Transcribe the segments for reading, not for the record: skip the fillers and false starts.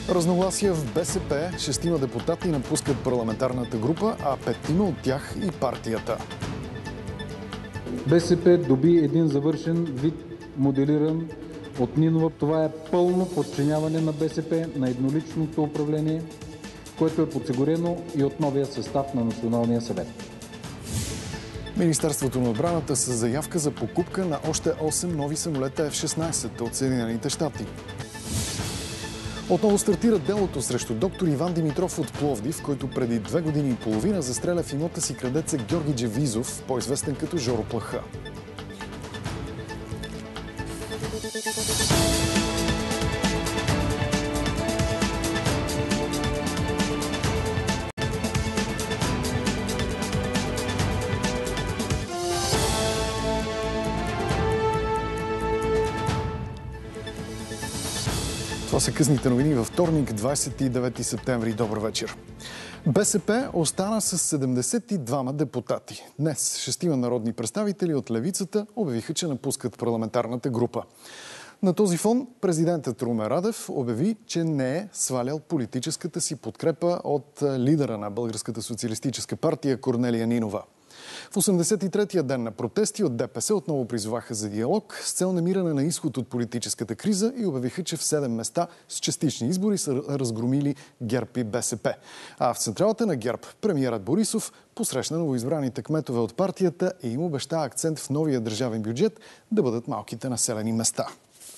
Разногласия в БСП. 6 депутати напускат парламентарната група, а 5 от тях и партията. БСП доби един завършен вид, моделиран от Нинова. Това е пълно подчиняване на БСП на едноличното управление, което е подсигурено и от новия състав на Националния съвет. Министерството на отбраната с заявка за покупка на още 8 нови самолета F-16 от Съединените щати. Отново стартира делото срещу доктор Иван Димитров от Пловдив, който преди 2 години и половина застреля в имота си крадеца Георги Джевизов, по-известен като Жоро Плаха. Това са късните новини във вторник, 29 септември. Добър вечер. БСП остана с 72 депутати. Днес 6 народни представители от левицата обявиха, че напускат парламентарната група. На този фон президентът Румен Радев обяви, че не е свалял политическата си подкрепа от лидера на Българската социалистическа партия Корнелия Нинова. В 83-тия ден на протести от ДПС отново призоваха за диалог с цел намиране на изход от политическата криза и обявиха, че в 7 места с частични избори са разгромили ГЕРБ и БСП. А в централата на ГЕРБ премиерът Борисов посрещна новоизбраните кметове от партията и им обеща акцент в новия държавен бюджет да бъдат малките населени места.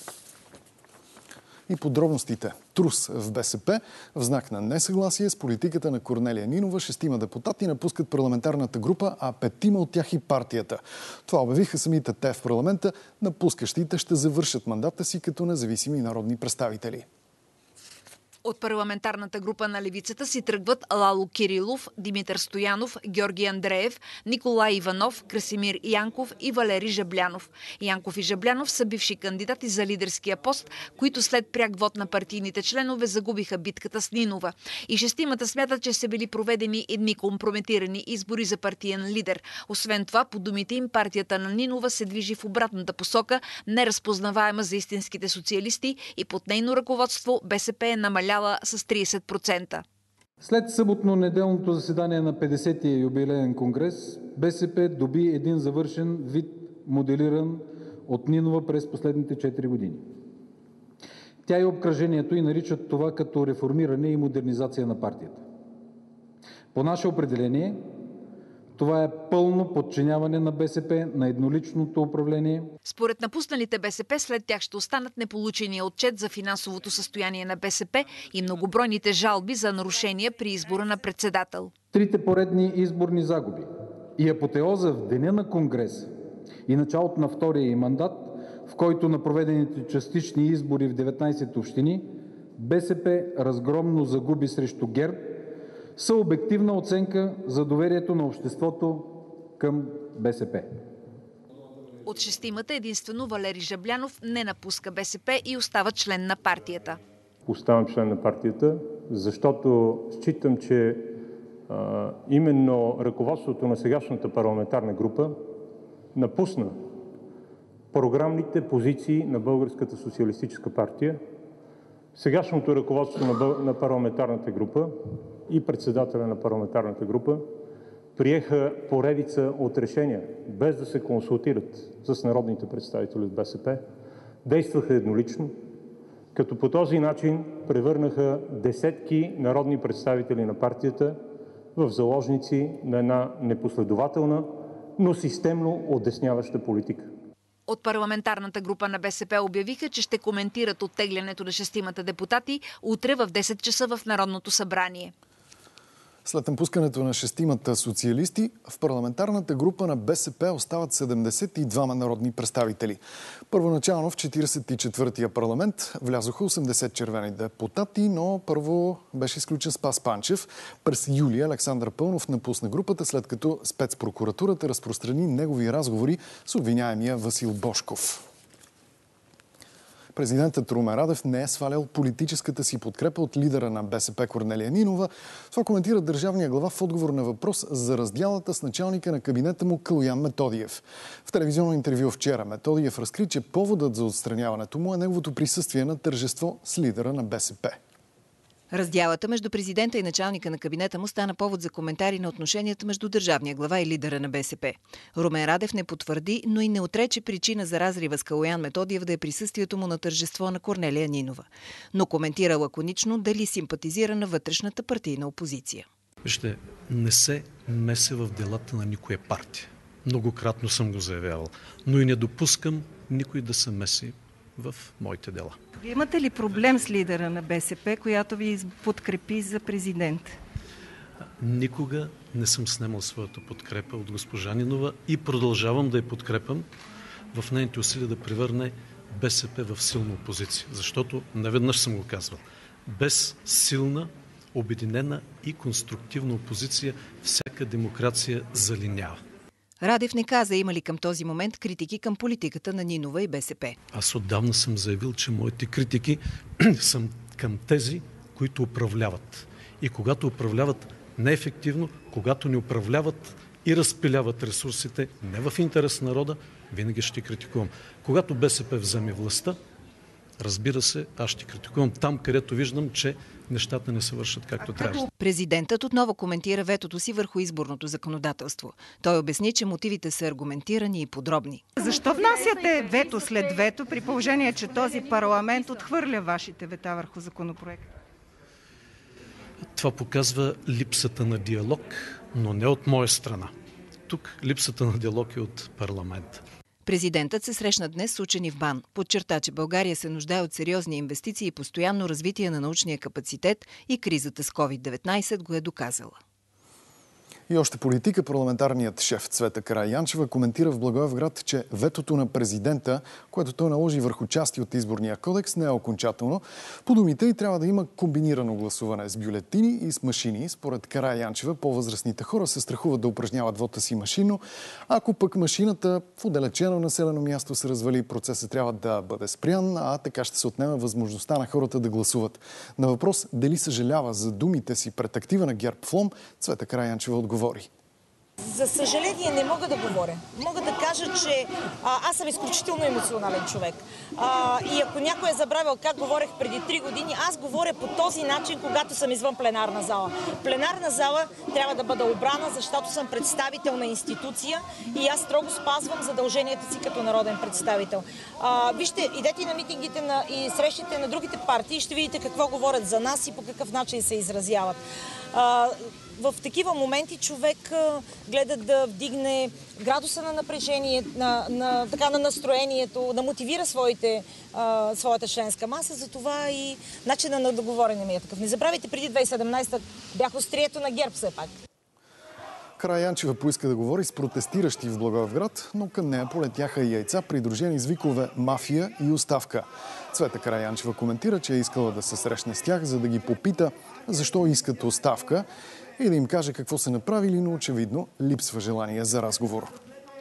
И подробностите. Трус в БСП. В знак на несъгласие с политиката на Корнелия Нинова 6 депутати напускат парламентарната група, а 5 от тях и партията. Това обявиха самите те в парламента. Напускащите ще завършат мандата си като независими народни представители. От парламентарната група на левицата си тръгват Лало Кирилов, Димитър Стоянов, Георги Андреев, Николай Иванов, Красимир Янков и Валери Жаблянов. Янков и Жаблянов са бивши кандидати за лидерския пост, които след пряк вод на партийните членове загубиха битката с Нинова. И 6 смятат, че са били проведени едни компрометирани избори за партиен лидер. Освен това, по думите им, партията на Нинова се движи в обратната посока, неразпознаваема за истинските социалисти и под нейно ръководство БСП е намаляла с 30%. След съботно-неделното заседание на 50-тия юбилеен конгрес, БСП доби един завършен вид, моделиран от Нинова през последните 4 години. Тя и обкръжението й наричат това като реформиране и модернизация на партията. По наше определение, това е пълно подчиняване на БСП на едноличното управление. Според напусналите БСП, след тях ще останат неполучения отчет за финансовото състояние на БСП и многобройните жалби за нарушения при избора на председател. 3 поредни изборни загуби и апотеоза в деня на конгрес и началото на втория мандат, в който на проведените частични избори в 19 общини БСП разгромно загуби срещу ГЕРБ, са обективна оценка за доверието на обществото към БСП. От 6 единствено Валери Жаблянов не напуска БСП и остава член на партията. Оставам член на партията, защото считам, че именно ръководството на сегашната парламентарна група напусна програмните позиции на Българската социалистическа партия. Сегашното ръководство на парламентарната група и председателя на парламентарната група приеха поредица от решения, без да се консултират с народните представители от БСП, действаха еднолично, като по този начин превърнаха десетки народни представители на партията в заложници на една непоследователна, но системно отдесняваща политика. От парламентарната група на БСП обявиха, че ще коментират оттеглянето на 6 депутати утре в 10 часа в Народното събрание. След напускането на 6 социалисти, в парламентарната група на БСП остават 72 народни представители. Първоначално в 44-тия парламент влязоха 80 червени депутати, но първо беше изключен Спас Панчев. През юли Александър Пълнов напусна групата, след като спецпрокуратурата разпространи негови разговори с обвиняемия Васил Божков. Президентът Румен Радев не е свалял политическата си подкрепа от лидера на БСП Корнелия Нинова. Това коментира държавния глава в отговор на въпрос за раздялата с началника на кабинета му Калоян Методиев. В телевизионно интервю вчера Методиев разкри, че поводът за отстраняването му е неговото присъствие на тържество с лидера на БСП. Раздялата между президента и началника на кабинета му стана повод за коментари на отношенията между държавния глава и лидера на БСП. Румен Радев не потвърди, но и не отрече причина за разрива с Калоян Методиев да е присъствието му на тържество на Корнелия Нинова. Но коментира лаконично дали симпатизира на вътрешната партийна опозиция. Вижте, не се меся в делата на никоя партия. Многократно съм го заявявал, но и не допускам никой да се меси в моите дела. Вие имате ли проблем с лидера на БСП, която ви подкрепи за президент? Никога не съм снемал своята подкрепа от госпожа Нинова и продължавам да я подкрепям в нейните усилия да превърне БСП в силна опозиция. Защото, неведнъж съм го казвал, без силна, обединена и конструктивна опозиция всяка демокрация залинява. Радев не каза има ли към този момент критики към политиката на Нинова и БСП. Аз отдавна съм заявил, че моите критики са към тези, които управляват. И когато управляват неефективно, когато не управляват и разпиляват ресурсите не в интерес на народа, винаги ще критикувам. Когато БСП вземе властта, разбира се, аз ще критикувам там, където виждам, че нещата не се вършат както трябва. Президентът отново коментира ветото си върху изборното законодателство. Той обясни, че мотивите са аргументирани и подробни. Защо внасяте вето след вето, при положение, че този парламент отхвърля вашите вета върху законопроекта? Това показва липсата на диалог, но не от моя страна. Тук липсата на диалог е от парламента. Президентът се срещна днес с учени в БАН. Подчерта, че България се нуждае от сериозни инвестиции и постоянно развитие на научния капацитет и кризата с COVID-19 го е доказала. И още политика. Парламентарният шеф Цвета Караянчева коментира в Благоевград, че ветото на президента, което той наложи върху части от изборния кодекс, не е окончателно. По думите й трябва да има комбинирано гласуване с бюлетини и с машини. Според Караянчева, по-възрастните хора се страхуват да упражняват вота си машинно. Ако пък машината в отдалечено населено място се развали, процесът трябва да бъде спрян, а така ще се отнеме възможността на хората да гласуват. На въпрос дали съжалява за думите си пред актива на ГЕРБ в Лом, Цвета Караянчева отговори. За съжаление не мога да говоря. Мога да кажа, че аз съм изключително емоционален човек. И ако някой е забравил как говорех преди 3 години, аз говоря по този начин, когато съм извън пленарна зала. Пленарна зала трябва да бъда обрана, защото съм представител на институция и аз строго спазвам задълженията си като народен представител. Вижте, идете на митингите и срещите на другите партии и ще видите какво говорят за нас и по какъв начин се изразяват. В такива моменти човек гледа да вдигне градуса на напрежение, на настроението, да мотивира своята членска маса. Затова и начинът на договорене ми е такъв. Не забравяйте, преди 2017 бях острието на ГЕРБ все пак. Караянчева поиска да говори с протестиращи в Благоевград, но към нея полетяха и яйца, придружени с викове «мафия» и «оставка». Цвета Караянчева коментира, че е искала да се срещне с тях, за да ги попита защо искат оставка и да им каже какво са направили, но очевидно липсва желание за разговор.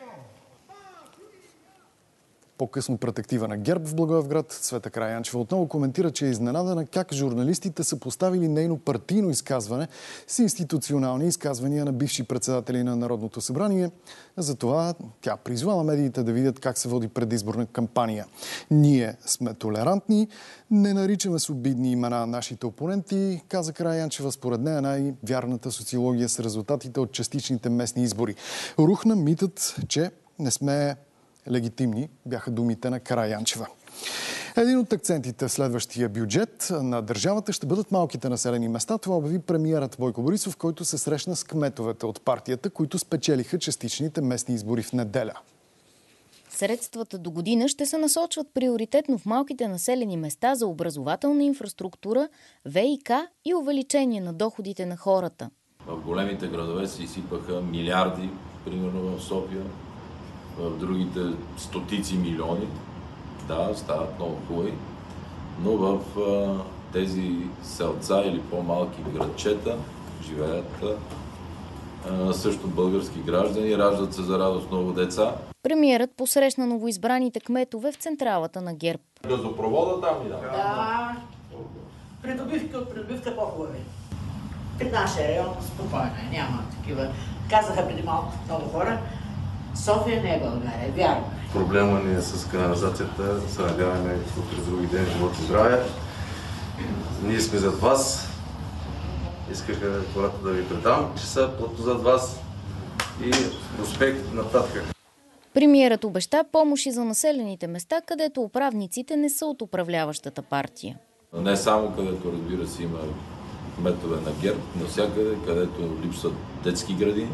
По-късно пред актива на ГЕРБ в Благоевград, Цвета Караянчева отново коментира, че е изненадана как журналистите са поставили нейно партийно изказване с институционални изказвания на бивши председатели на Народното събрание. Затова тя призвала медиите да видят как се води предизборна кампания. Ние сме толерантни, не наричаме с обидни имена нашите опоненти, каза Караянчева. Според нея най-вярната социология с резултатите от частичните местни избори. Рухна митът, че не сме легитимни, бяха думите на Караянчева. Един от акцентите в следващия бюджет на държавата ще бъдат малките населени места. Това обяви премиерът Бойко Борисов, който се срещна с кметовете от партията, които спечелиха частичните местни избори в неделя. Средствата до година ще се насочват приоритетно в малките населени места за образователна инфраструктура, ВИК и увеличение на доходите на хората. В големите градове се изсипаха милиарди, примерно в София, в другите стотици милиони. Да, стават много хубави, но в тези селца или по-малки градчета живеят също български граждани, раждат се за радост много деца. Премиерът посрещна новоизбраните кметове в централата на ГЕРБ. Газопровода там ли? Да, придобивка по-хубави. При нашия район спокойно, няма такива. Казаха преди малко много хора, София не е България, вярно. Проблема ни е с канализацията, се надяваме през други ден, живот и здраве. Ние сме зад вас, исках хората да ви предам, че са плътно зад вас и успех нататък. Премиерът обеща помощи за населените места, където управниците не са от управляващата партия. Не само където, разбира се, има кметове на ГЕРБ, навсякъде, където липсват детски градини.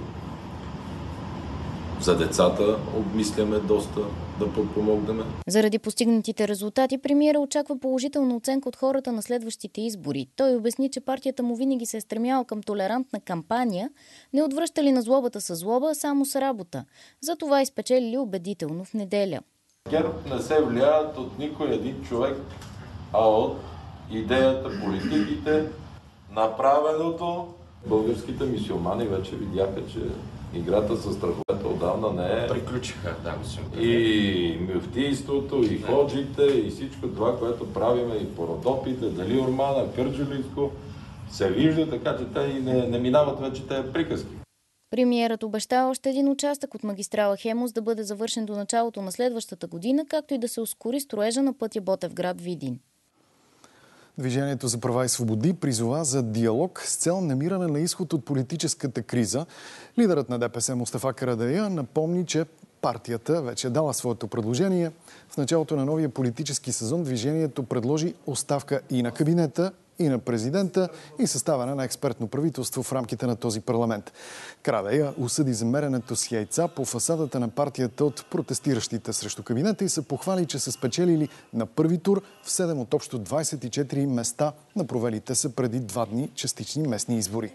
За децата обмисляме доста да подпомогнем. Заради постигнатите резултати, премиера очаква положителна оценка от хората на следващите избори. Той обясни, че партията му винаги се е стремяла към толерантна кампания, не отвръщали на злобата с злоба, а само с работа. Затова изпечелили убедително в неделя. ГЕРБ не се влияят от никой един човек, а от идеята, политиките, направеното. Българските мюсюлмани вече видяха, че играта с страховете отдавна не е... Приключиха, да, И мюфтийството, и ходжите, и всичко това, което правиме, и по Родопите, дали Ормана, Кърджалийско, се вижда, така че те и не минават вече тези приказки. Премиерът обеща още един участък от магистрала Хемус да бъде завършен до началото на следващата година, както и да се ускори строежа на пътя Ботевград – Видин. Движението за права и свободи призова за диалог с цел намиране на изход от политическата криза. Лидерът на ДПС Мустафа Карадайъ напомни, че партията вече е дала своето предложение. В началото на новия политически сезон движението предложи оставка и на кабинета, и на президента и съставяне на експертно правителство в рамките на този парламент. Карадайъ осъди замерянето с яйца по фасадата на партията от протестиращите срещу кабинета и се похвали, че са спечелили на първи тур в 7 от общо 24 места на провелите се преди 2 дни частични местни избори.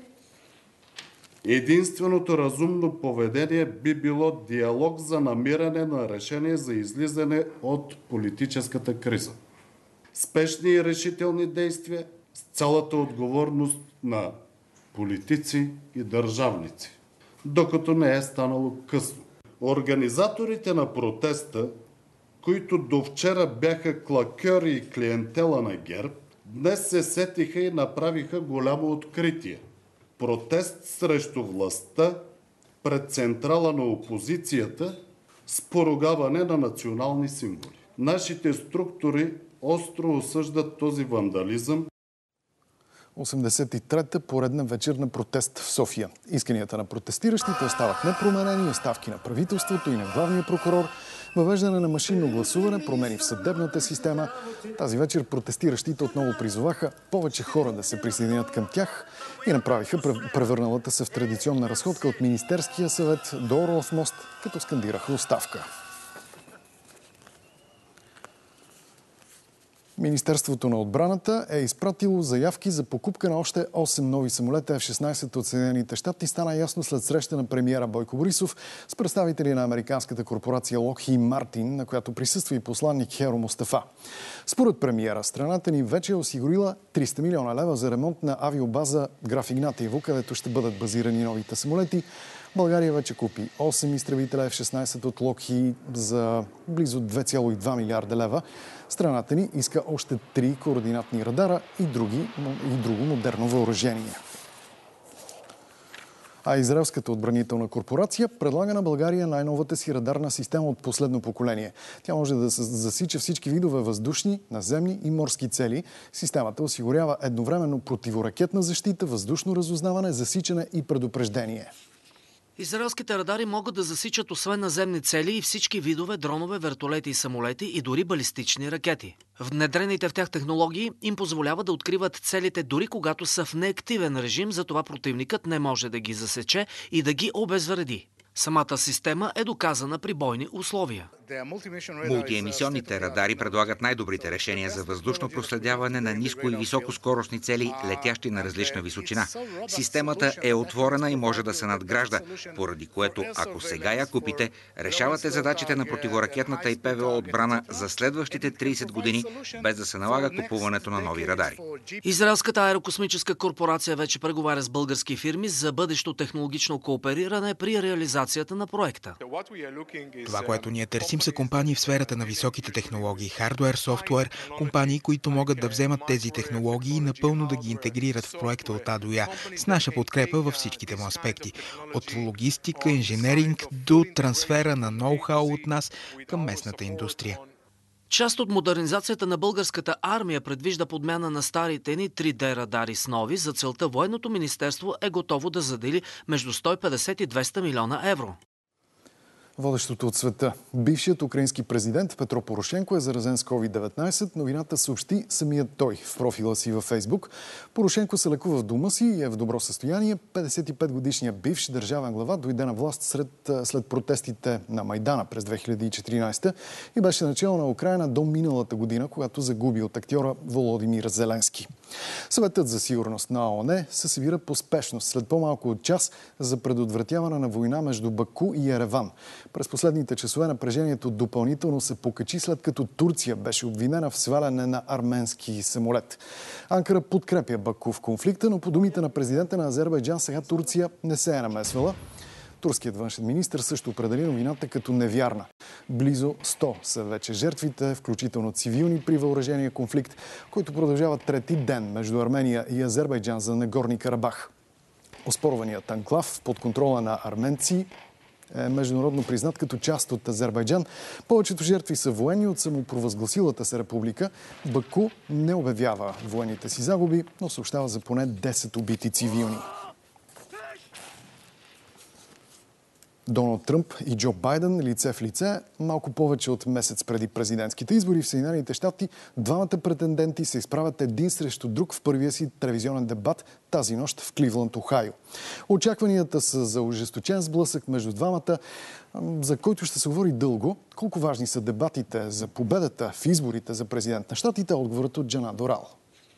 Единственото разумно поведение би било диалог за намиране на решение за излизане от политическата криза. Спешни и решителни действия с цялата отговорност на политици и държавници, докато не е станало късно. Организаторите на протеста, които до вчера бяха клакьори и клиентела на ГЕРБ, днес се сетиха и направиха голямо откритие. Протест срещу властта пред централа на опозицията с поругаване на национални символи. Нашите структури остро осъждат този вандализъм. 83-та поредна вечерна протест в София. Исканията на протестиращите остават непроменени, оставки на правителството и на главния прокурор, въвеждане на машинно гласуване, промени в съдебната система. Тази вечер протестиращите отново призоваха повече хора да се присъединят към тях и направиха превърналата се в традиционна разходка от Министерския съвет до Орлов мост, като скандираха оставка. Министерството на отбраната е изпратило заявки за покупка на още 8 нови самолета F-16 от Съединените щати. Стана ясно след среща на премиера Бойко Борисов с представители на американската корпорация Lockheed Martin, на която присъства и посланник Херо Мустафа. Според премиера, страната ни вече е осигурила 300 милиона лева за ремонт на авиобаза Граф Игнатиево, където ще бъдат базирани новите самолети. България вече купи 8 изтребителя F-16 от Lockheed за близо 2,2 милиарда лева. Страната ни иска още 3 координатни радара и друго модерно въоръжение. А израелската отбранителна корпорация предлага на България най-новата си радарна система от последно поколение. Тя може да засича всички видове въздушни, наземни и морски цели. Системата осигурява едновременно противоракетна защита, въздушно разузнаване, засичане и предупреждение. Израелските радари могат да засичат освен наземни цели и всички видове дронове, вертолети и самолети и дори балистични ракети. Внедрените в тях технологии им позволяват да откриват целите дори когато са в неактивен режим, затова противникът не може да ги засече и да ги обезвреди. Самата система е доказана при бойни условия. Мултиемисионните радари предлагат най-добрите решения за въздушно проследяване на ниско и високоскоростни цели, летящи на различна височина. Системата е отворена и може да се надгражда, поради което, ако сега я купите, решавате задачите на противоракетната и ПВО отбрана за следващите 30 години, без да се налага купуването на нови радари. Израелската аерокосмическа корпорация вече преговаря с български фирми за бъдещо технологично коопериране при реализацията на проекта. Това, което ние търсим, са компании в сферата на високите технологии, хардуер, софтуер, компании, които могат да вземат тези технологии и напълно да ги интегрират в проекта от А до Я, с наша подкрепа във всичките му аспекти. От логистика, инженеринг до трансфера на ноу-хау от нас към местната индустрия. Част от модернизацията на българската армия предвижда подмяна на старите ни 3D радари с нови. За целта Военното министерство е готово да задели между 150 и 200 милиона евро. Водещото от света. Бившият украински президент Петро Порошенко е заразен с COVID-19. Новината съобщи самият той в профила си във Фейсбук. Порошенко се лекува в дома си и е в добро състояние. 55-годишният бивш държавен глава дойде на власт след протестите на Майдана през 2014 и беше начало на Украйна до миналата година, когато загуби от актьора Володимир Зеленски. Съветът за сигурност на ООН се събира по спешност след по-малко от час за предотвратяване на война между Баку и Ереван. През последните часове напрежението допълнително се покачи, след като Турция беше обвинена в сваляне на арменски самолет. Анкара подкрепя Баку в конфликта, но по думите на президента на Азербайджан сега Турция не се е намесвала. Турският външен министър също определи новината като невярна. Близо 100 са вече жертвите, включително цивилни при въоръжения конфликт, който продължава трети ден между Армения и Азербайджан за Нагорни Карабах. Оспорваният анклав под контрола на арменци е международно признат като част от Азербайджан. Повечето жертви са военни от самопровъзгласилата се република. Баку не обявява военните си загуби, но съобщава за поне 10 убити цивилни. Доналд Тръмп и Джо Байден лице в лице. Малко повече от месец преди президентските избори в Съединените щати двамата претенденти се изправят един срещу друг в първия си телевизионен дебат тази нощ в Кливланд, Охайо. Очакванията са за ожесточен сблъсък между двамата, за който ще се говори дълго. Колко важни са дебатите за победата в изборите за президент на щатите? Отговорът от Джана Дорал.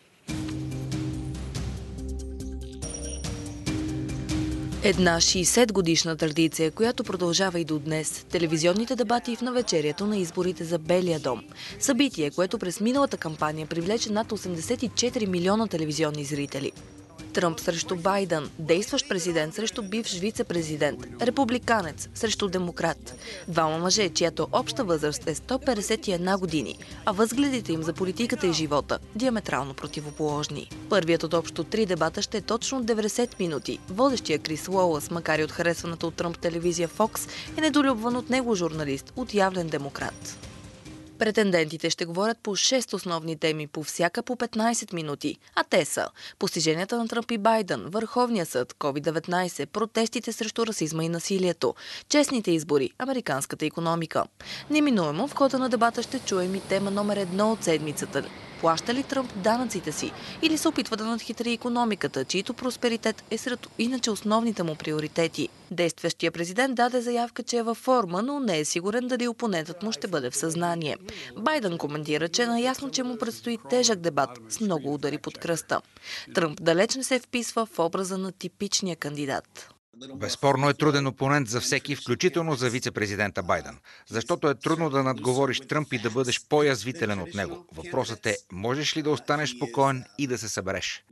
Една 60-годишна традиция, която продължава и до днес. Телевизионните дебати в навечерието на изборите за Белия дом. Събитие, което през миналата кампания привлече над 84 милиона телевизионни зрители. Тръмп срещу Байден, действащ президент срещу бивш вице-президент, републиканец срещу демократ. Двама мъже, чиято обща възраст е 151 години, а възгледите им за политиката и живота диаметрално противоположни. Първият от общо 3 дебата ще е точно 90 минути. Водещия Крис Уолъс, макар и от харесваната от Тръмп телевизия Fox, е недолюбван от него журналист, от явлен демократ. Претендентите ще говорят по 6 основни теми, по всяка по 15 минути, а те са постиженията на Тръмп и Байден, Върховния съд, COVID-19, протестите срещу расизма и насилието, честните избори, американската икономика. Неминуемо в хода на дебата ще чуем и тема номер 1 от седмицата. Плаща ли Тръмп данъците си или се опитва да надхитри икономиката, чието просперитет е сред иначе основните му приоритети? Действащия президент даде заявка, че е във форма, но не е сигурен дали опонентът му ще бъде в съзнание. Байден коментира, че е наясно, че му предстои тежък дебат с много удари под кръста. Тръмп далеч не се вписва в образа на типичния кандидат. Безспорно е труден опонент за всеки, включително за вице-президента Байден. Защото е трудно да надговориш Тръмп и да бъдеш по-язвителен от него. Въпросът е, можеш ли да останеш спокоен и да се събереш?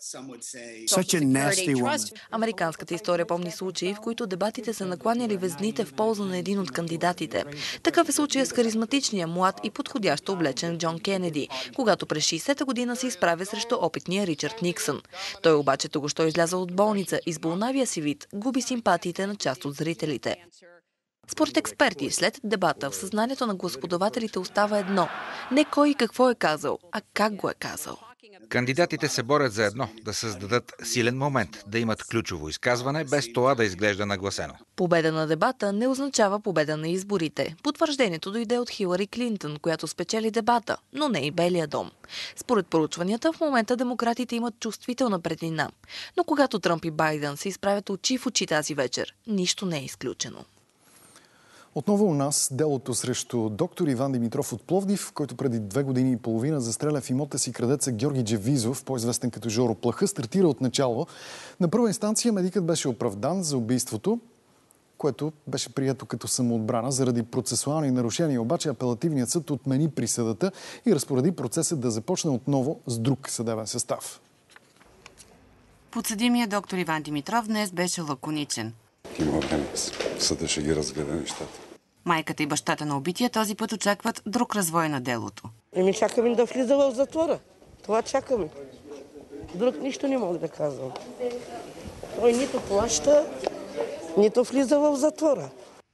Американската история помни случаи, в които дебатите са накланяли везните в полза на един от кандидатите. Такъв е случая с харизматичния, млад и подходящо облечен Джон Кенеди, когато през 60-та година се изправя срещу опитния Ричард Никсън. Той обаче току-що излязъл от болница и с болнавия си вид губи симпатиите на част от зрителите. Според експерти, след дебата в съзнанието на гласоподавателите остава едно – не кой и какво е казал, а как го е казал. Кандидатите се борят за едно – да създадат силен момент, да имат ключово изказване, без това да изглежда нагласено. Победа на дебата не означава победа на изборите. Потвърждението дойде от Хилари Клинтън, която спечели дебата, но не и Белия дом. Според проучванията, в момента демократите имат чувствителна преднина. Но когато Тръмп и Байден се изправят очи в очи тази вечер, нищо не е изключено. Отново у нас делото срещу доктор Иван Димитров от Пловдив, който преди 2 години и половина застреля в имота си крадеца Георги Джевизов, по-известен като Жоро Плаха, стартира от начало. На първа инстанция медикът беше оправдан за убийството, което беше прието като самоотбрана. Заради процесуални нарушения обаче апелативният съд отмени присъдата и разпореди процесът да започне отново с друг съдебен състав. Подсъдимият доктор Иван Димитров днес беше лаконичен. Има време. Съда ще ги разгледа нещата. Майката и бащата на убития този път очакват друг развой на делото. Чакаме да влиза в затвора. Това чакаме. Друг нищо не мога да казвам. Той нито плаща, нито влиза в затвора.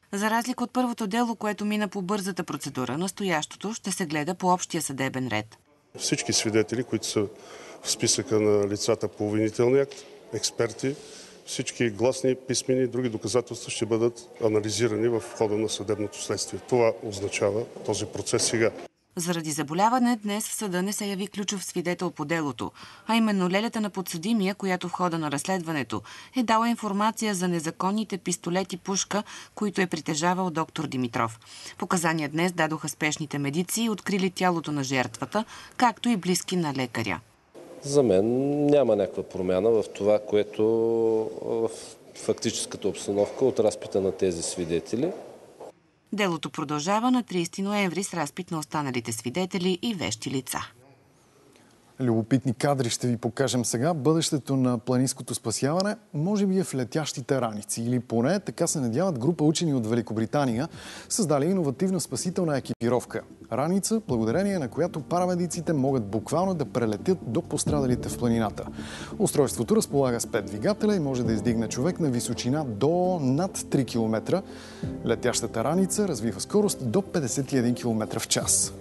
За разлика от първото дело, което мина по бързата процедура, настоящото ще се гледа по общия съдебен ред. Всички свидетели, които са в списъка на лицата по обвинителния акт, експерти, всички гласни, писмени и други доказателства ще бъдат анализирани в хода на съдебното следствие. Това означава този процес сега. Заради заболяване днес в съда не се яви ключов свидетел по делото, а именно лелята на подсъдимия, която в хода на разследването е дала информация за незаконните пистолет и пушка, които е притежавал доктор Димитров. Показания днес дадоха спешните медици и открили тялото на жертвата, както и близки на лекаря. За мен няма някаква промяна в това, което в фактическата обстановка от разпита на тези свидетели. Делото продължава на 30 ноември с разпит на останалите свидетели и вещи лица. Любопитни кадри ще ви покажем сега. Бъдещето на планинското спасяване може би е в летящите раници. Или поне така се надяват група учени от Великобритания, създали иновативна спасителна екипировка. Раница, благодарение на която парамедиците могат буквално да прелетят до пострадалите в планината. Устройството разполага с 5 двигателя и може да издигне човек на височина до над 3 км. Летящата раница развива скорост до 51 км в час.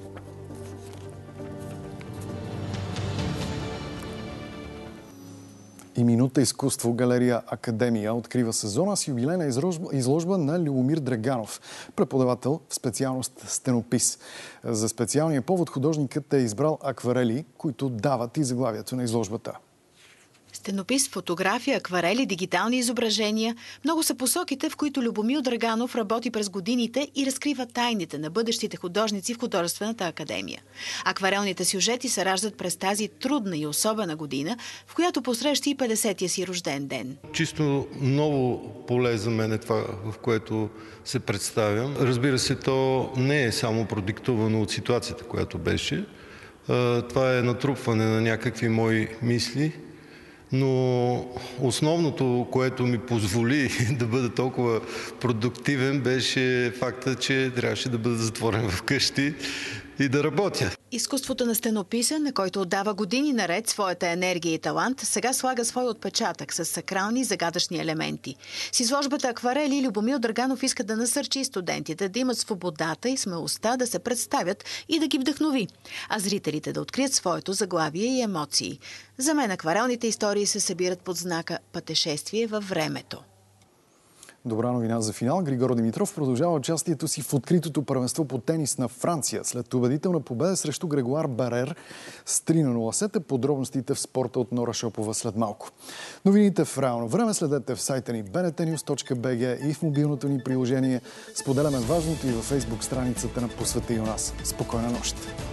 И минута изкуство галерия Академия открива сезона с юбилейна изложба на Любомир Драганов, преподавател в специалност стенопис. За специалния повод художникът е избрал акварели, които дават и заглавието на изложбата. Стенопис, фотография, акварели, дигитални изображения. Много са посоките, в които Любомир Драганов работи през годините и разкрива тайните на бъдещите художници в художествената академия. Акварелните сюжети се раждат през тази трудна и особена година, в която посреща и 50-я си рожден ден. Чисто ново поле за мен е това, в което се представям. Разбира се, то не е само продиктувано от ситуацията, която беше. Това е натрупване на някакви мои мисли. Но основното, което ми позволи да бъда толкова продуктивен, беше факта, че трябваше да бъда затворен вкъщи и да работя. Изкуството на стенописа, на който отдава години наред своята енергия и талант, сега слага свой отпечатък с сакрални загадъчни елементи. С изложбата акварели Любомир Драганов иска да насърчи студентите да имат свободата и смелостта да се представят и да ги вдъхнови, а зрителите да открият своето заглавие и емоции. За мен акварелните истории се събират под знака пътешествие във времето. Добра новина за финал. Григор Димитров продължава участието си в откритото първенство по тенис на Франция след убедителна победа срещу Грегуар Барер с 3-0 сета. Подробностите в спорта от Нора Шопова след малко. Новините в реално време следете в сайта ни bntnews.bg и в мобилното ни приложение. Споделяме важното и във Фейсбук страницата на По света и у нас. Спокойна нощ!